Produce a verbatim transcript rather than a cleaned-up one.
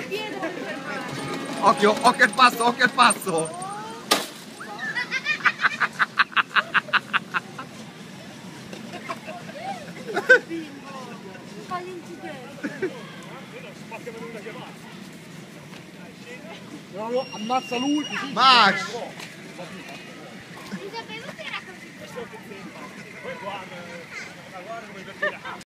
Occhio, occhio il passo, occhio il passo. Ammazza lui! Max! Non sapevo che era così.